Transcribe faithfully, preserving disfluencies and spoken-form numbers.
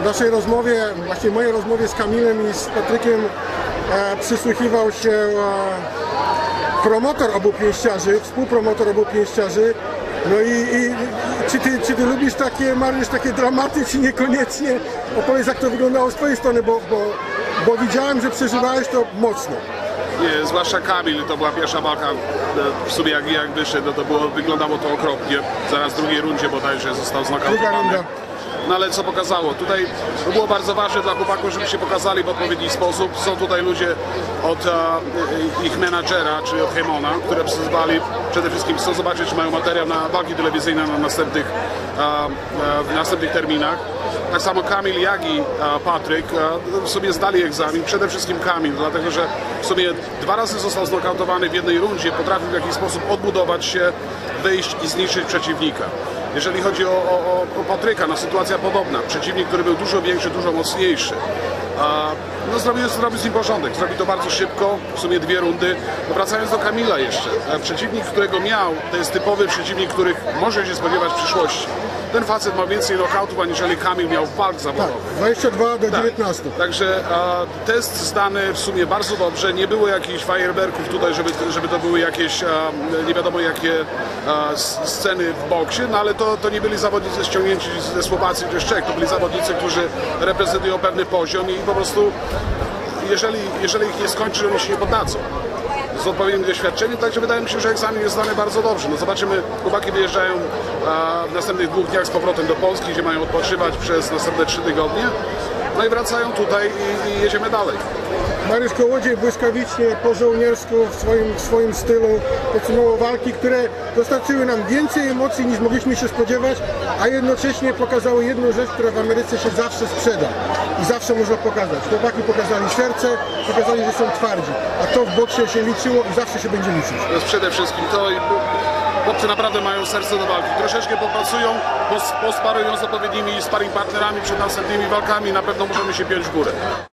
w naszej rozmowie, właśnie mojej rozmowie z Kamilem i z Patrykiem e, przysłuchiwał się e, promotor obu pięściarzy, współpromotor obu pięściarzy. No i, i czy, ty, czy ty lubisz takie, Mariusz, takie dramaty, czy niekoniecznie? Opowiedz, jak to wyglądało z twojej strony, bo, bo, bo widziałem, że przeżywałeś to mocno. Nie, zwłaszcza Kamil, to była pierwsza walka, w sumie jak, jak wyszedł, no to było, wyglądało to okropnie. Zaraz w drugiej rundzie bodajże został znokautowany. No ale co pokazało? Tutaj to było bardzo ważne dla chłopaków, żeby się pokazali w odpowiedni sposób. Są tutaj ludzie od e, ich menadżera, czyli od Hemona, które przysłali przede wszystkim, chcą zobaczyć, czy mają materiał na walki telewizyjne na następnych, e, e, w następnych terminach. Tak samo Kamil, jak i e, Patryk e, sobie zdali egzamin, przede wszystkim Kamil, dlatego że w sumie dwa razy został znokautowany w jednej rundzie, potrafił w jakiś sposób odbudować się, wyjść i zniszczyć przeciwnika. Jeżeli chodzi o, o, o Patryka, no sytuacja podobna. Przeciwnik, który był dużo większy, dużo mocniejszy. No zrobił, zrobił z nim porządek, zrobił to bardzo szybko, w sumie dwie rundy. No, wracając do Kamila jeszcze, przeciwnik, którego miał, to jest typowy przeciwnik, których może się spodziewać w przyszłości. Ten facet ma więcej knockoutów, aniżeli Kamil miał walk zawodowych. Tak, dwadzieścia dwa do dziewiętnastu. Tak, także a, test zdany w sumie bardzo dobrze, nie było jakichś fajerwerków tutaj, żeby, żeby to były jakieś a, nie wiadomo jakie a, sceny w boksie, no ale to, to nie byli zawodnicy ściągnięci ze Słowacji czy z Czech, to byli zawodnicy, którzy reprezentują pewny poziom i po prostu jeżeli, jeżeli ich nie skończy, oni się nie poddadzą z odpowiednim doświadczeniem, także wydaje mi się, że egzamin jest zdany bardzo dobrze. No zobaczymy, chłopaki wyjeżdżają a, w następnych dwóch dniach z powrotem do Polski, gdzie mają odpoczywać przez następne trzy tygodnie. No i wracają tutaj i, i jedziemy dalej. Mariusz Kołodziej błyskawicznie, po żołniersku, w swoim, w swoim stylu podsumował walki, które dostarczyły nam więcej emocji niż mogliśmy się spodziewać, a jednocześnie pokazały jedną rzecz, która w Ameryce się zawsze sprzeda i zawsze można pokazać. Chłopaki pokazali serce, pokazali, że są twardzi, a to w boksie się liczyło i zawsze się będzie liczyć. To jest przede wszystkim to i chłopcy naprawdę mają serce do walki. Troszeczkę popracują, posparują z odpowiednimi sparring partnerami przed następnymi walkami, na pewno możemy się piąć w górę.